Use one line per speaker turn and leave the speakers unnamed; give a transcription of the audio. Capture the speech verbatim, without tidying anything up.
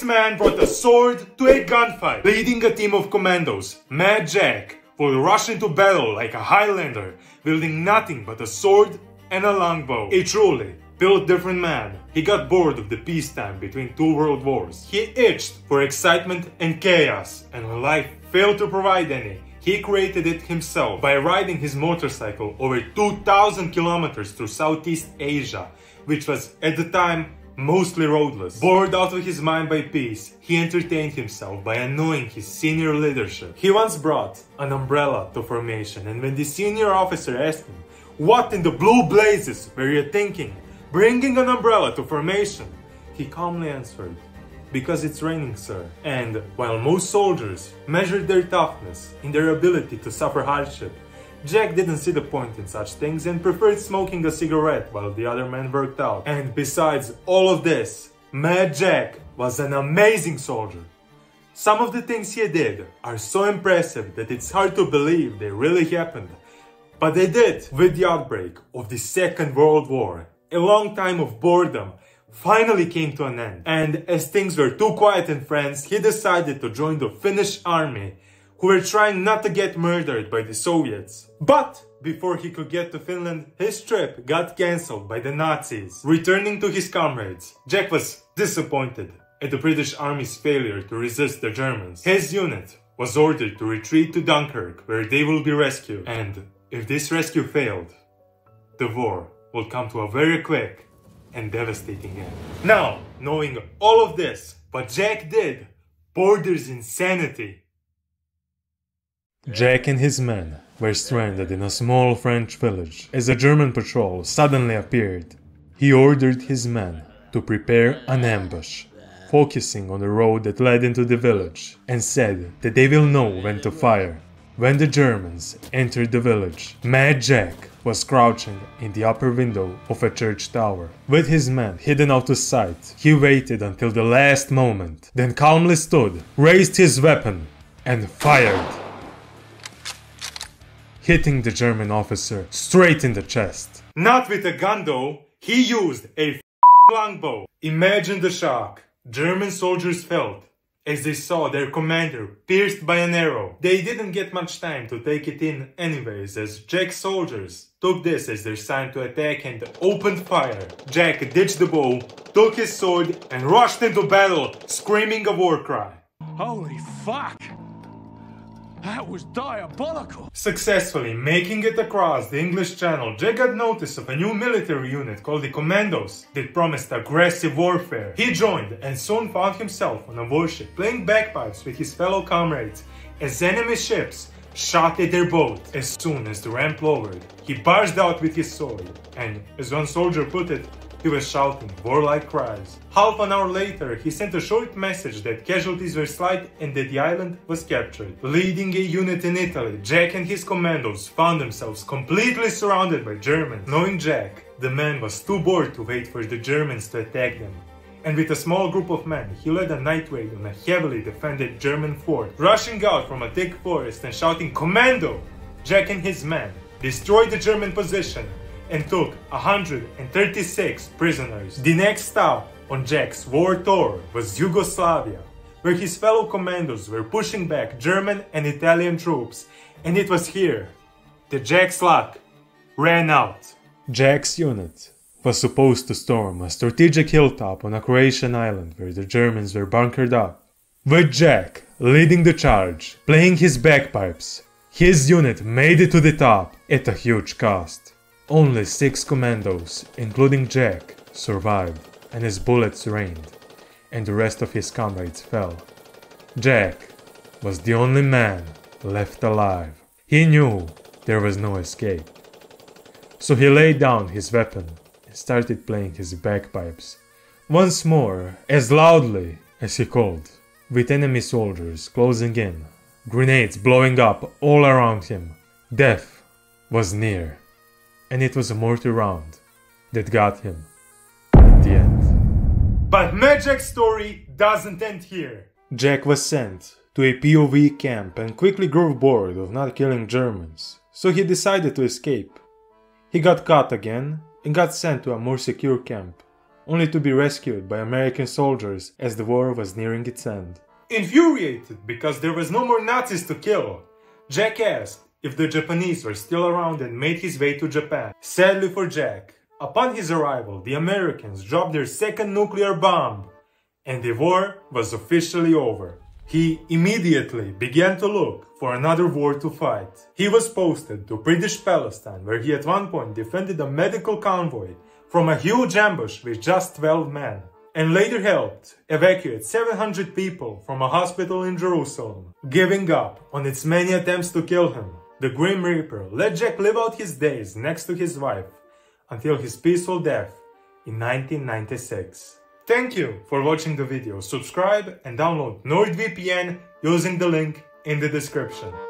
man brought a sword to a gunfight. Leading a team of commandos, Mad Jack would rush into battle like a Highlander, wielding nothing but a sword and a longbow. A truly built different man. He got bored of the peacetime between two world wars. He itched for excitement and chaos, and when life failed to provide any, he created it himself by riding his motorcycle over two thousand kilometers through Southeast Asia, which was at the time mostly roadless. Bored out of his mind by peace, he entertained himself by annoying his senior leadership. He once brought an umbrella to formation, and when the senior officer asked him, "What in the blue blazes were you thinking, bringing an umbrella to formation?" he calmly answered, "Because it's raining, sir." And while most soldiers measured their toughness in their ability to suffer hardship, Jack didn't see the point in such things and preferred smoking a cigarette while the other men worked out. And besides all of this, Mad Jack was an amazing soldier. Some of the things he did are so impressive that it's hard to believe they really happened. But they did. With the outbreak of the Second World War, a long time of boredom finally came to an end. And as things were too quiet in France, he decided to join the Finnish army, who were trying not to get murdered by the Soviets. But before he could get to Finland, his trip got cancelled by the Nazis. Returning to his comrades, Jack was disappointed at the British Army's failure to resist the Germans. His unit was ordered to retreat to Dunkirk, where they will be rescued. And if this rescue failed, the war would come to a very quick and devastating end. Now, knowing all of this, what Jack did borders insanity. Jack and his men were stranded in a small French village as a German patrol suddenly appeared. He ordered his men to prepare an ambush, focusing on the road that led into the village, and said that they will know when to fire. When the Germans entered the village, Mad Jack was crouching in the upper window of a church tower. With his men hidden out of sight, he waited until the last moment, then calmly stood, raised his weapon, and fired, hitting the German officer straight in the chest. Not with a gun though, he used a f longbow. Imagine the shock German soldiers felt as they saw their commander pierced by an arrow. They didn't get much time to take it in anyways, as Jack's soldiers took this as their sign to attack and opened fire. Jack ditched the bow, took his sword, and rushed into battle, screaming a war cry.
Holy fuck! That was diabolical!
Successfully making it across the English Channel, Jack got notice of a new military unit called the Commandos that promised aggressive warfare. He joined and soon found himself on a warship playing bagpipes with his fellow comrades as enemy ships shot at their boat. As soon as the ramp lowered, he barged out with his sword, and as one soldier put it, he was shouting warlike cries. Half an hour later, he sent a short message that casualties were slight and that the island was captured. Leading a unit in Italy, Jack and his commandos found themselves completely surrounded by Germans. Knowing Jack, the man was too bored to wait for the Germans to attack them. And with a small group of men, he led a night raid on a heavily defended German fort. Rushing out from a thick forest and shouting "Commando!", Jack and his men destroyed the German position and took one hundred thirty-six prisoners. The next stop on Jack's war tour was Yugoslavia, where his fellow commandos were pushing back German and Italian troops, and it was here that Jack's luck ran out. Jack's unit was supposed to storm a strategic hilltop on a Croatian island where the Germans were bunkered up. With Jack leading the charge, playing his bagpipes, his unit made it to the top at a huge cost. Only six commandos, including Jack, survived, and his bullets rained, and the rest of his comrades fell. Jack was the only man left alive. He knew there was no escape. So he laid down his weapon and started playing his bagpipes, once more, as loudly as he could. With enemy soldiers closing in, grenades blowing up all around him, death was near. And it was a mortar round that got him in the end. But Mad Jack's story doesn't end here. Jack was sent to a P O V camp and quickly grew bored of not killing Germans, so he decided to escape. He got caught again and got sent to a more secure camp only to be rescued by American soldiers as the war was nearing its end. Infuriated because there was no more Nazis to kill, Jack asked if the Japanese were still around and made his way to Japan. Sadly for Jack, upon his arrival, the Americans dropped their second nuclear bomb, and the war was officially over. He immediately began to look for another war to fight. He was posted to British Palestine, where he at one point defended a medical convoy from a huge ambush with just twelve men, and later helped evacuate seven hundred people from a hospital in Jerusalem. Giving up on its many attempts to kill him, the Grim Reaper let Jack live out his days next to his wife until his peaceful death in nineteen ninety-six. Thank you for watching the video. Subscribe and download NordVPN using the link in the description.